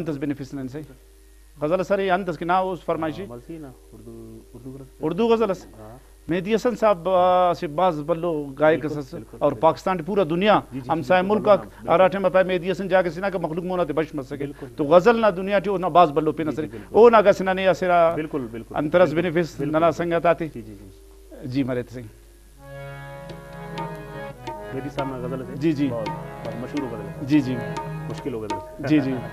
अंतस बेनिफिसन से गजल सर अंतस की ना उस फरमाइशी उर्दू गजल मेहदी हसन साहब से बाज बल्लो गायक और पाकिस्तान पूरा दुनिया हमसाय मुल्क आराठे में पाए मेहदी हसन जाके सिना का मखलूक मोना ते बश मत सके तो गजल ना दुनिया जो ना बाज बल्लो पे नसरी ओ ना का सिना ने असरा बिल्कुल बिल्कुल अंतरस बेनिफिस नला संगत आती जी मरे सिंह मेहदी साहब ना गजल है जी जी बहुत मशहूर गजल है जी जी मुश्किल हो गजल जी जी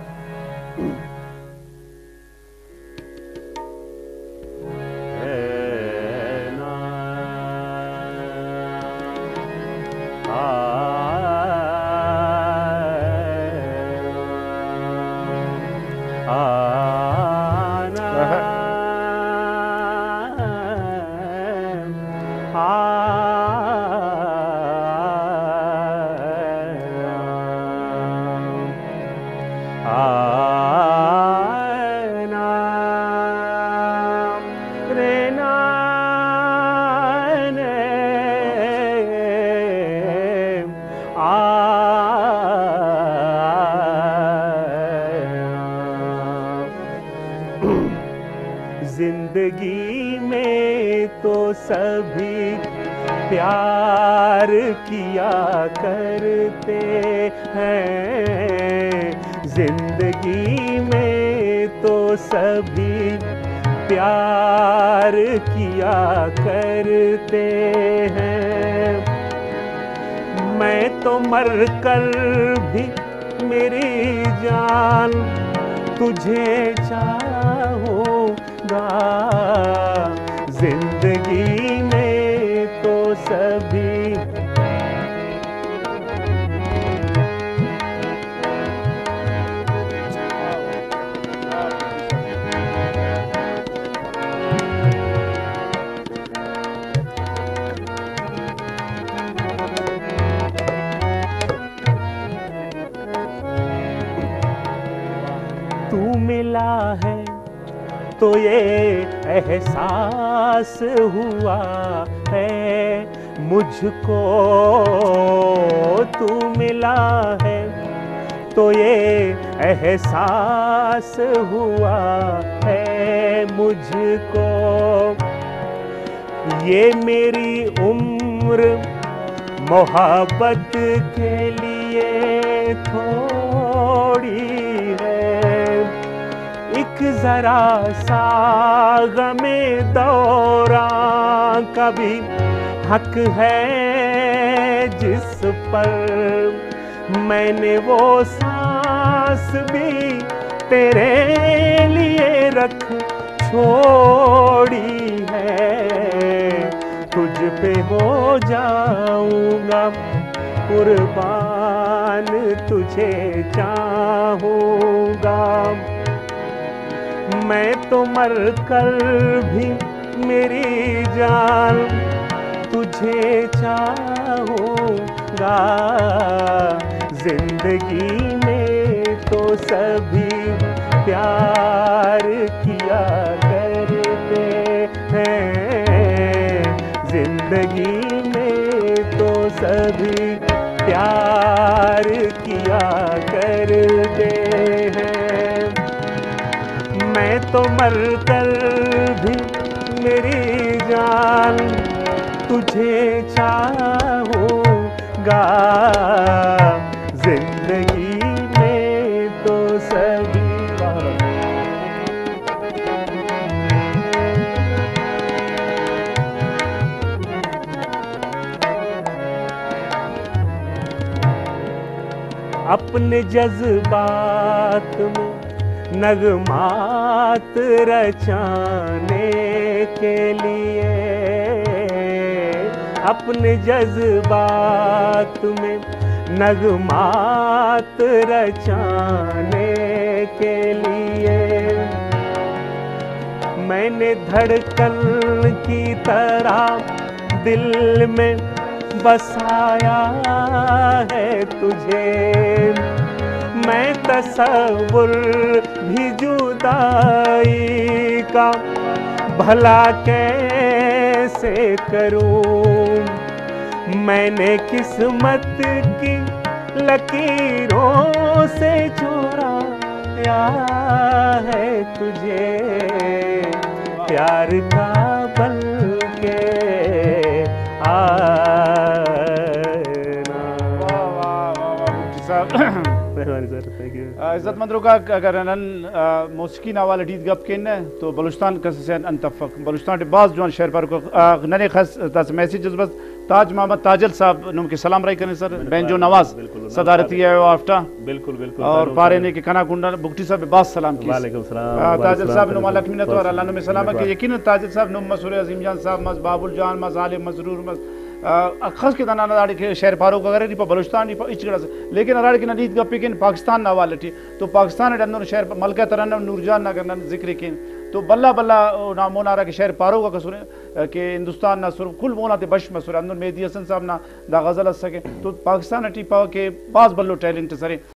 जिंदगी में तो सभी प्यार किया करते हैं, जिंदगी में तो सभी प्यार किया करते हैं। मैं तो मर कर भी मेरी जान तुझे चाहूँगा, जिंदगी में तो सभी तू मिला है तो ये एहसास हुआ है मुझको, तू मिला है तो ये एहसास हुआ है मुझको। ये मेरी उम्र मोहब्बत के लिए थोड़ी है, एक जरा सा गमे दौरां का भी हक है जिस पर मैंने वो सांस भी तेरे लिए रख छोड़ी है। तुझ पे हो जाऊंगा कुर्बान, तुझे चाहूंगा। मैं तो मर कर भी मेरी जान तुझे चाहूंगा, जिंदगी में तो सभी प्यार किया करते हैं, जिंदगी में तो सभी प्यार किया करते हैं। मैं तो मर कर भी मेरी जान तुझे चाहूँगा, जिंदगी में तो सभी अपने जज्बात में नगमात रचाने के लिए, अपने जज्बात में नगमात रचाने के लिए मैंने धड़कन की तरह दिल में बसाया है तुझे। मैं तसव्वुर भी जुदाई का भला कैसे करूं, मैंने किस्मत की लकीरों से चुरा गया है तुझे प्यार का बल के आना। मेहरबानी सर, थैंक यू। इज्जतमंदों का अगर अनन मौसीकी नावाल अडीद गप के न तो बलुस्तान कस से अंतफक बलुस्तान बाज जवान शहर पर को नने खास तस मैसेजेस बस ताज मोहम्मद ताजल साहब नुम के सलाम राई करने सर बेंजो नवाज सदारती है आफ्टा बिल्कुल बिल्कुल और पारे ने के कना गुंडा बुगटी साहब बास सलाम की वालेकुम सलाम। ताजल साहब नुम लक्ष्मीनत और अल्लाह ने सलाम के यकीन ताजल साहब नुम मसूर अजीम जान साहब मस बाबुल जान मस आलिम मजरूर मस खास के दाना नाड़ी के शहर फारूक वगैरह नहीं बलुस्तान नहीं इचगड़ा से लेकिन अराड़ की नदीद गपी के पाकिस्तान ना वाले थी तो पाकिस्तान अंदर शहर मलका तरन नूरजान नगर जिक्र के तो बल्ला बल्ला ना मोनारा के शहर फारूक का सुने के हिंदुस्तान ना सुर कुल मोना ते बश मसूर अंदर मेहदी हसन साहब ना दा गजल सके तो पाकिस्तान टी पा के पास बल्लो टैलेंट सरे